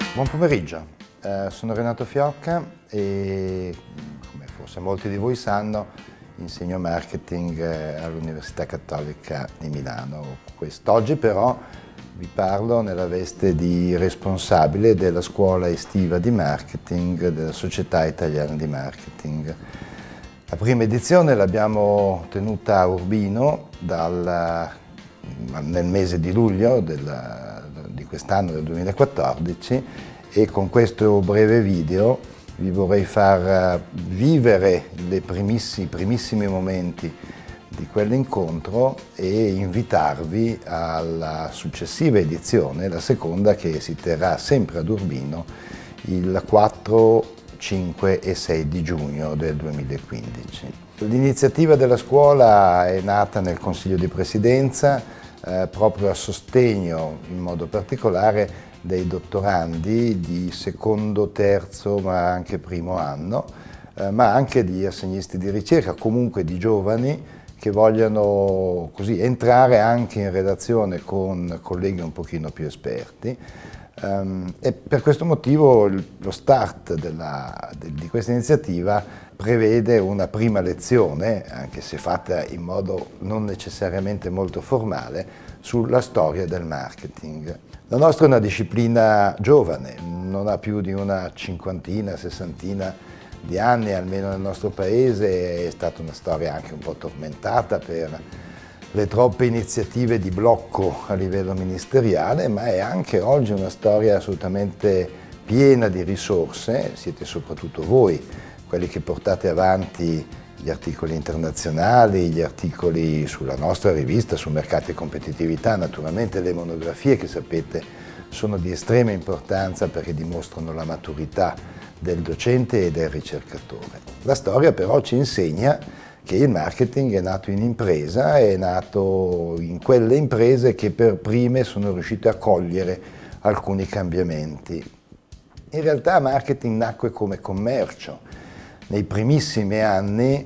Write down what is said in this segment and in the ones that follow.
Buon pomeriggio, sono Renato Fiocca e, come forse molti di voi sanno, insegno marketing all'Università Cattolica di Milano. Quest'oggi però vi parlo nella veste di responsabile della scuola estiva di marketing della Società Italiana di Marketing. La prima edizione l'abbiamo tenuta a Urbino nel mese di luglio di quest'anno, del 2014, e con questo breve video vi vorrei far vivere i primissimi momenti di quell'incontro e invitarvi alla successiva edizione, la seconda, che si terrà sempre ad Urbino il 4, 5 e 6 di giugno del 2015. L'iniziativa della scuola è nata nel Consiglio di Presidenza proprio a sostegno, in modo particolare, dei dottorandi di secondo, terzo, ma anche primo anno, ma anche di assegnisti di ricerca, comunque di giovani che vogliono così entrare anche in relazione con colleghi un pochino più esperti. E per questo motivo lo start di questa iniziativa prevede una prima lezione, anche se fatta in modo non necessariamente molto formale, sulla storia del marketing. La nostra è una disciplina giovane, non ha più di una cinquantina, sessantina di anni, almeno nel nostro paese. È stata una storia anche un po' tormentata per le troppe iniziative di blocco a livello ministeriale, ma è anche oggi una storia assolutamente piena di risorse. Siete soprattutto voi quelli che portate avanti gli articoli internazionali, gli articoli sulla nostra rivista, su mercati e competitività, naturalmente le monografie, che sapete sono di estrema importanza perché dimostrano la maturità del docente e del ricercatore. La storia però ci insegna che il marketing è nato in impresa, è nato in quelle imprese che per prime sono riuscite a cogliere alcuni cambiamenti. In realtà marketing nacque come commercio. Nei primissimi anni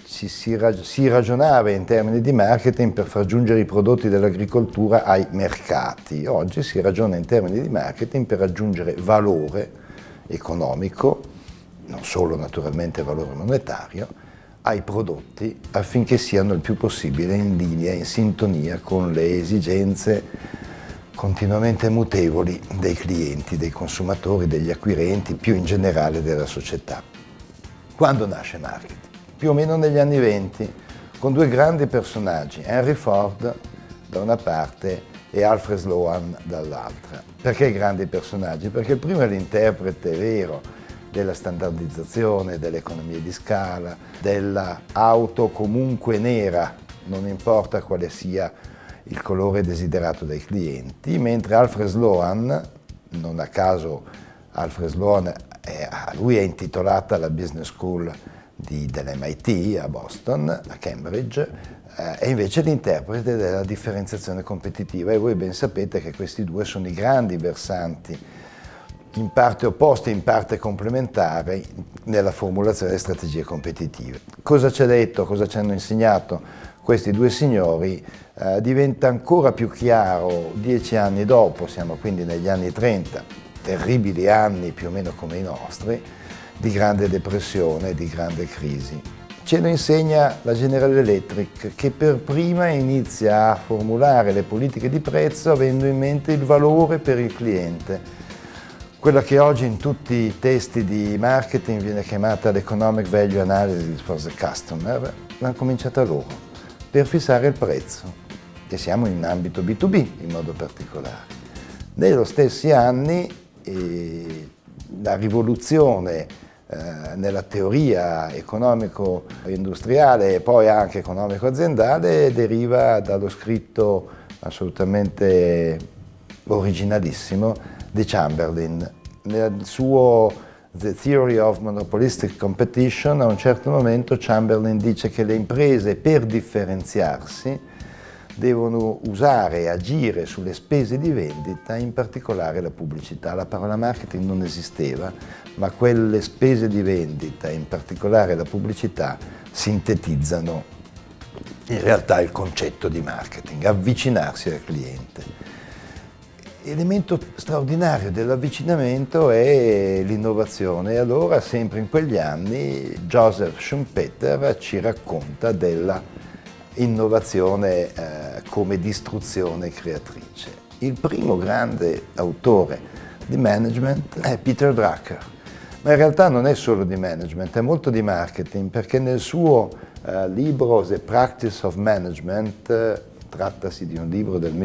si ragionava in termini di marketing per far giungere i prodotti dell'agricoltura ai mercati. Oggi si ragiona in termini di marketing per aggiungere valore economico, non solo naturalmente valore monetario, ai prodotti affinché siano il più possibile in linea, in sintonia con le esigenze continuamente mutevoli dei clienti, dei consumatori, degli acquirenti, più in generale della società. Quando nasce marketing? Più o meno negli anni '20, con due grandi personaggi, Henry Ford da una parte e Alfred Sloan dall'altra. Perché grandi personaggi? Perché il primo è l'interprete vero della standardizzazione, delle economie di scala, dell'auto comunque nera, non importa quale sia il colore desiderato dai clienti, mentre Alfred Sloan, non a caso Alfred Sloan, a lui è intitolata la Business School dell'MIT a Boston, a Cambridge, è invece l'interprete della differenziazione competitiva, e voi ben sapete che questi due sono i grandi versanti, in parte opposti, in parte complementari, nella formulazione delle strategie competitive. Cosa ci ha detto, cosa ci hanno insegnato questi due signori diventa ancora più chiaro 10 anni dopo, siamo quindi negli anni 30, terribili anni più o meno come i nostri, di grande depressione, di grande crisi. Ce lo insegna la General Electric, che per prima inizia a formulare le politiche di prezzo avendo in mente il valore per il cliente. Quella che oggi in tutti i testi di marketing viene chiamata l'Economic Value Analysis for the Customer, l'hanno cominciata loro, per fissare il prezzo. E siamo in ambito B2B in modo particolare. Negli stessi anni la rivoluzione nella teoria economico-industriale e poi anche economico-aziendale deriva dallo scritto assolutamente originalissimo di Chamberlain. Nel suo The Theory of Monopolistic Competition, a un certo momento Chamberlain dice che le imprese, per differenziarsi, devono usare e agire sulle spese di vendita, in particolare la pubblicità. La parola marketing non esisteva, ma quelle spese di vendita, in particolare la pubblicità, sintetizzano in realtà il concetto di marketing, avvicinarsi al cliente. Elemento straordinario dell'avvicinamento è l'innovazione. E allora, sempre in quegli anni, Joseph Schumpeter ci racconta della innovazione come distruzione creatrice. Il primo grande autore di management è Peter Drucker, ma in realtà non è solo di management, è molto di marketing, perché nel suo libro The Practice of Management, trattasi di un libro del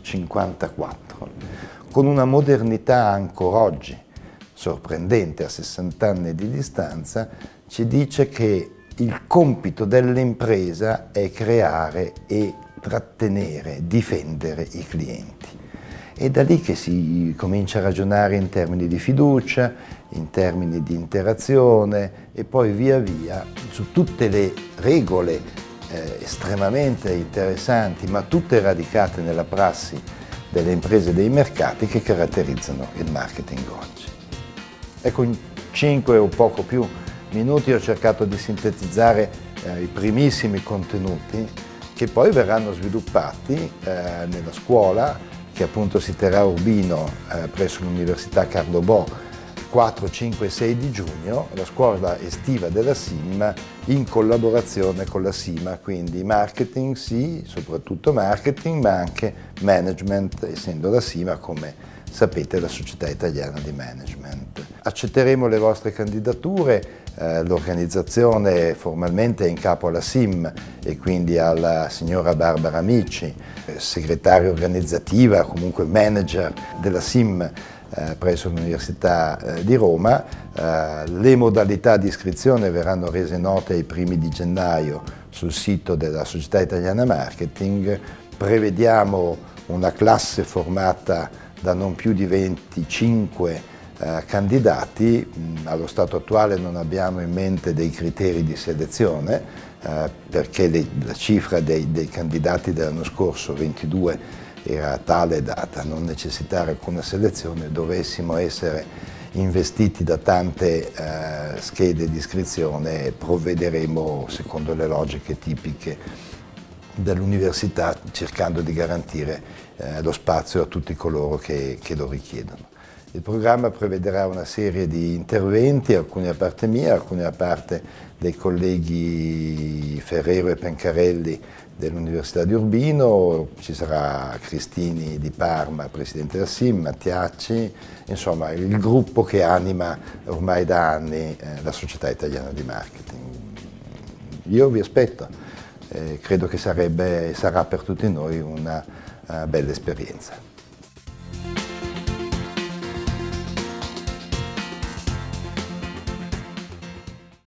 1954, con una modernità ancora oggi sorprendente a 60 anni di distanza, ci dice che il compito dell'impresa è creare e trattenere, difendere i clienti. È da lì che si comincia a ragionare in termini di fiducia, in termini di interazione e poi via via su tutte le regole estremamente interessanti, ma tutte radicate nella prassi delle imprese e dei mercati che caratterizzano il marketing oggi. Ecco, in 5 o poco più minuti ho cercato di sintetizzare i primissimi contenuti che poi verranno sviluppati nella scuola, che appunto si terrà a Urbino presso l'Università Carlo Bo 4, 5 e 6 di giugno, la scuola estiva della SIM in collaborazione con la SIMA, quindi marketing sì, soprattutto marketing, ma anche management, essendo la SIMA, come sapete, la Società Italiana di Management. Accetteremo le vostre candidature, l'organizzazione formalmente è in capo alla SIM e quindi alla signora Barbara Amici, segretaria organizzativa, comunque manager della SIM presso l'Università di Roma. Le modalità di iscrizione verranno rese note ai primi di gennaio sul sito della Società Italiana Marketing. Prevediamo una classe formata da non più di 25 candidati. Allo stato attuale non abbiamo in mente dei criteri di selezione perché la cifra dei candidati dell'anno scorso, 22, era tale da non necessitare alcuna selezione. Dovessimo essere investiti da tante schede di iscrizione, provvederemo secondo le logiche tipiche dell'università, cercando di garantire lo spazio a tutti coloro che lo richiedono. Il programma prevederà una serie di interventi, alcuni da parte mia, alcuni da parte dei colleghi Ferrero e Pencarelli dell'Università di Urbino. Ci sarà Cristini di Parma, presidente della SIM, Mattiacci, insomma il gruppo che anima ormai da anni la Società Italiana di Marketing. Io vi aspetto, credo che sarà per tutti noi una bella esperienza.